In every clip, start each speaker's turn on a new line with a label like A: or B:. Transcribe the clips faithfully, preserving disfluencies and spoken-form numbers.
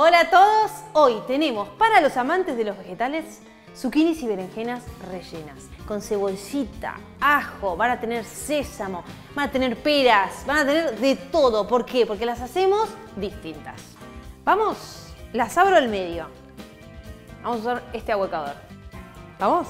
A: Hola a todos, hoy tenemos para los amantes de los vegetales zucchinis y berenjenas rellenas con cebollita, ajo, van a tener sésamo, van a tener peras, van a tener de todo. ¿Por qué? Porque las hacemos distintas. Vamos, las abro al medio. Vamos a usar este ahuecador. ¿Vamos?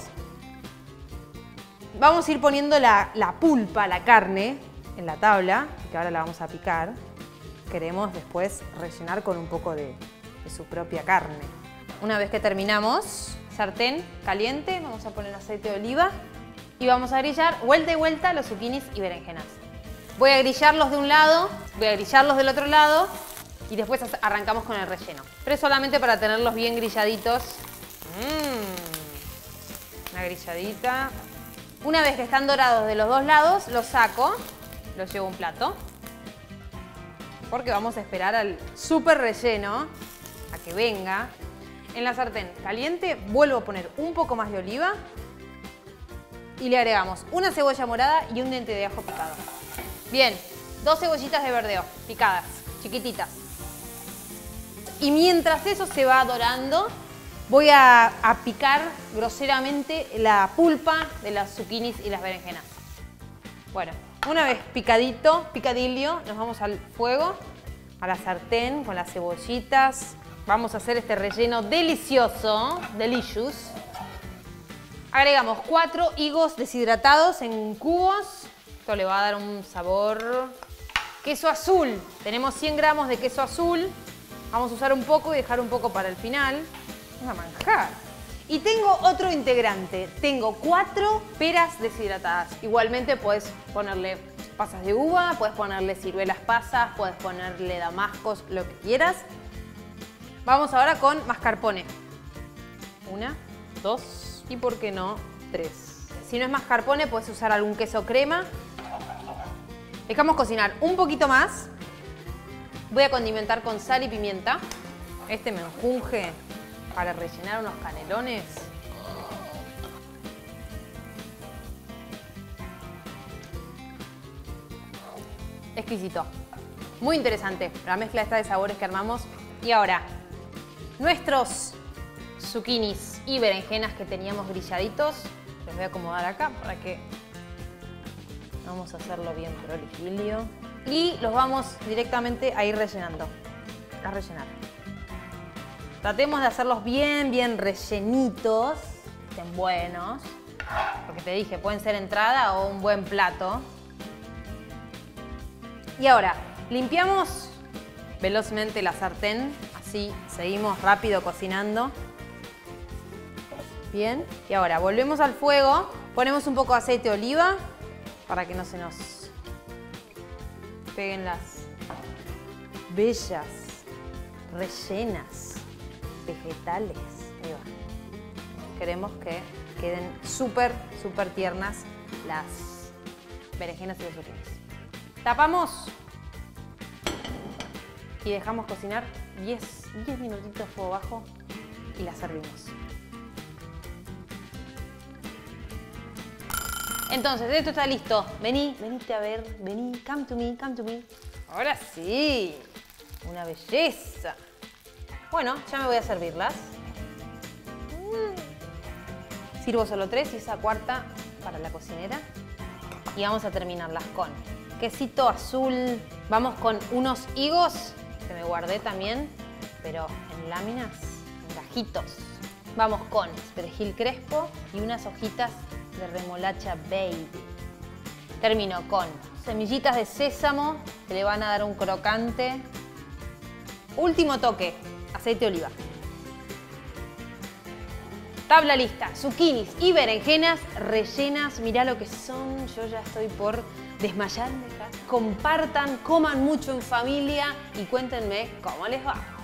A: Vamos a ir poniendo la, la pulpa, la carne, en la tabla, que ahora la vamos a picar. Queremos después rellenar con un poco de, de su propia carne. Una vez que terminamos, sartén caliente, vamos a poner aceite de oliva y vamos a grillar vuelta y vuelta los zucchinis y berenjenas. Voy a grillarlos de un lado, voy a grillarlos del otro lado y después arrancamos con el relleno. Pero es solamente para tenerlos bien grilladitos. Mm, una grilladita. Una vez que están dorados de los dos lados, los saco, los llevo a un plato. Porque vamos a esperar al súper relleno a que venga. En la sartén caliente vuelvo a poner un poco más de oliva y le agregamos una cebolla morada y un diente de ajo picado. Bien, dos cebollitas de verdeo picadas, chiquititas. Y mientras eso se va dorando, voy a, a picar groseramente la pulpa de las zucchinis y las berenjenas. Bueno, una vez picadito, picadillo, nos vamos al fuego, a la sartén con las cebollitas. Vamos a hacer este relleno delicioso, delicious. Agregamos cuatro higos deshidratados en cubos. Esto le va a dar un sabor. Queso azul. Tenemos cien gramos de queso azul. Vamos a usar un poco y dejar un poco para el final. Vamos a manjar. Y tengo otro integrante. Tengo cuatro peras deshidratadas. Igualmente puedes ponerle pasas de uva, puedes ponerle ciruelas pasas, puedes ponerle damascos, lo que quieras. Vamos ahora con mascarpone. Una, dos y, ¿por qué no?, tres. Si no es mascarpone, puedes usar algún queso crema. Dejamos cocinar un poquito más. Voy a condimentar con sal y pimienta. Este menjunje para rellenar unos canelones. Exquisito. Muy interesante la mezcla esta de sabores que armamos. Y ahora, nuestros zucchinis y berenjenas que teníamos grilladitos, los voy a acomodar acá para que vamos a hacerlo bien prolijillo. Y los vamos directamente a ir rellenando, a rellenar. Tratemos de hacerlos bien, bien rellenitos, que estén buenos, porque te dije, pueden ser entrada o un buen plato. Y ahora, limpiamos velozmente la sartén, así seguimos rápido cocinando. Bien, y ahora volvemos al fuego, ponemos un poco de aceite de oliva para que no se nos peguen las bellas, rellenas, vegetales. Ahí va. Queremos que queden súper, súper tiernas las berenjenas y los zucchinis. Tapamos y dejamos cocinar diez, diez minutitos a fuego bajo y las servimos. Entonces, esto está listo. Vení, venite a ver, vení, come to me, come to me. Ahora sí, una belleza. Bueno, ya me voy a servirlas. Mm. Sirvo solo tres y esa cuarta para la cocinera. Y vamos a terminarlas con quesito azul. Vamos con unos higos que me guardé también, pero en láminas, en gajitos. Vamos con perejil crespo y unas hojitas de remolacha baby. Termino con semillitas de sésamo que le van a dar un crocante. Último toque, aceite de oliva. Tabla lista, zucchinis y berenjenas rellenas. Mirá lo que son, yo ya estoy por desmayarme acá. Compartan, coman mucho en familia y cuéntenme cómo les va.